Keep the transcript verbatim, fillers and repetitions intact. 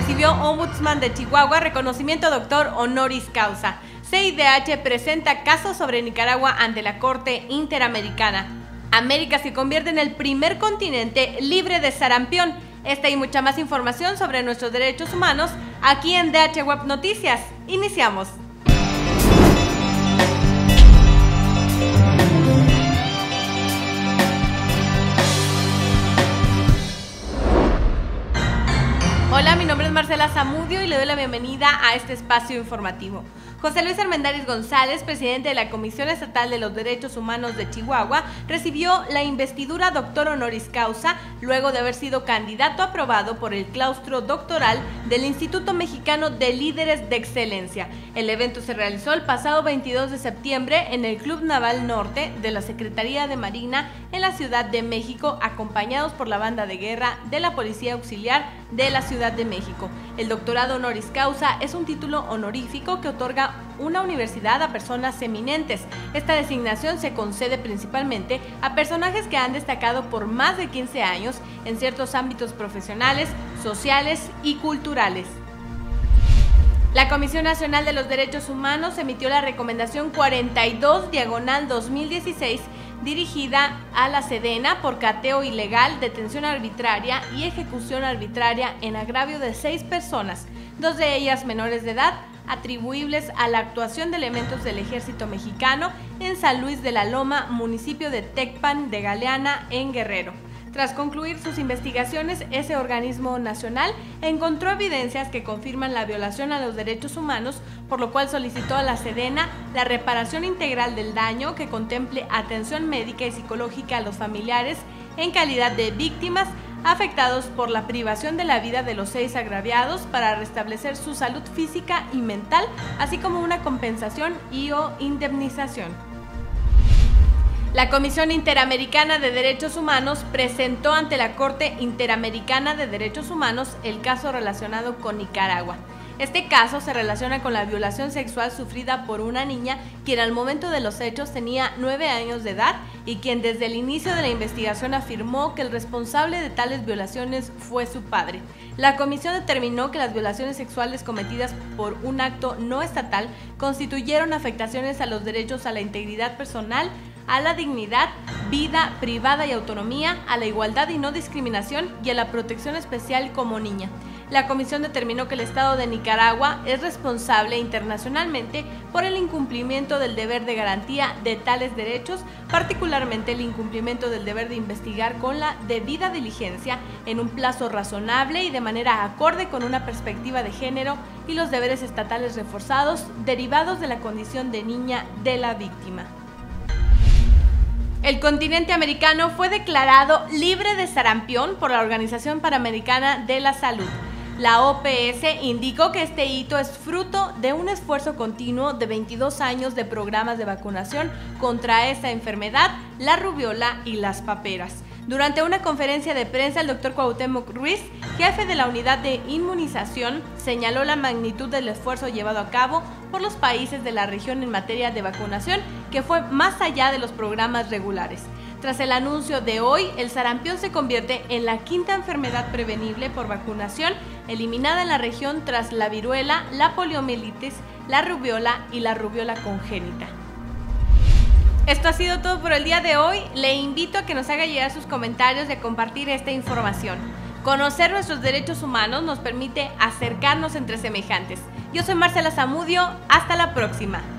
recibió Ombudsman de Chihuahua reconocimiento doctor honoris causa. C I D H presenta caso sobre Nicaragua ante la Corte Interamericana. América se convierte en el primer continente libre de sarampión. Esta y mucha más información sobre nuestros derechos humanos aquí en D H Web Noticias. Iniciamos. Hola, mi nombre es Marcela Zamudio y le doy la bienvenida a este espacio informativo. José Luis Armendáriz González, presidente de la Comisión Estatal de los Derechos Humanos de Chihuahua, recibió la investidura doctor honoris causa luego de haber sido candidato aprobado por el claustro doctoral del Instituto Mexicano de Líderes de Excelencia. El evento se realizó el pasado veintidós de septiembre en el Club Naval Norte de la Secretaría de Marina en la Ciudad de México, acompañados por la banda de guerra de la Policía Auxiliar de la Ciudad de México. El doctorado honoris causa es un título honorífico que otorga una universidad a personas eminentes. Esta designación se concede principalmente a personajes que han destacado por más de quince años en ciertos ámbitos profesionales, sociales y culturales. La Comisión Nacional de los Derechos Humanos emitió la recomendación cuarenta y dos diagonal dos mil dieciséis dirigida a la Sedena por cateo ilegal, detención arbitraria y ejecución arbitraria en agravio de seis personas, dos de ellas menores de edad, atribuibles a la actuación de elementos del Ejército Mexicano en San Luis de la Loma, municipio de Tecpan de Galeana, en Guerrero. Tras concluir sus investigaciones, ese organismo nacional encontró evidencias que confirman la violación a los derechos humanos, por lo cual solicitó a la Sedena la reparación integral del daño que contemple atención médica y psicológica a los familiares en calidad de víctimas afectados por la privación de la vida de los seis agraviados para restablecer su salud física y mental, así como una compensación y o indemnización. La Comisión Interamericana de Derechos Humanos presentó ante la Corte Interamericana de Derechos Humanos el caso relacionado con Nicaragua. Este caso se relaciona con la violación sexual sufrida por una niña quien al momento de los hechos tenía nueve años de edad y quien desde el inicio de la investigación afirmó que el responsable de tales violaciones fue su padre. La comisión determinó que las violaciones sexuales cometidas por un acto no estatal constituyeron afectaciones a los derechos a la integridad personal, a la dignidad, vida privada y autonomía, a la igualdad y no discriminación y a la protección especial como niña. La comisión determinó que el Estado de Nicaragua es responsable internacionalmente por el incumplimiento del deber de garantía de tales derechos, particularmente el incumplimiento del deber de investigar con la debida diligencia en un plazo razonable y de manera acorde con una perspectiva de género y los deberes estatales reforzados derivados de la condición de niña de la víctima. El continente americano fue declarado libre de sarampión por la Organización Panamericana de la Salud. La O P S indicó que este hito es fruto de un esfuerzo continuo de veintidós años de programas de vacunación contra esta enfermedad, la rubiola y las paperas. Durante una conferencia de prensa, el doctor Cuauhtémoc Ruiz, jefe de la unidad de inmunización, señaló la magnitud del esfuerzo llevado a cabo por los países de la región en materia de vacunación, que fue más allá de los programas regulares. Tras el anuncio de hoy, el sarampión se convierte en la quinta enfermedad prevenible por vacunación eliminada en la región tras la viruela, la poliomielitis, la rubiola y la rubiola congénita. Esto ha sido todo por el día de hoy. Le invito a que nos haga llegar sus comentarios y a compartir esta información. Conocer nuestros derechos humanos nos permite acercarnos entre semejantes. Yo soy Marcela Zamudio. Hasta la próxima.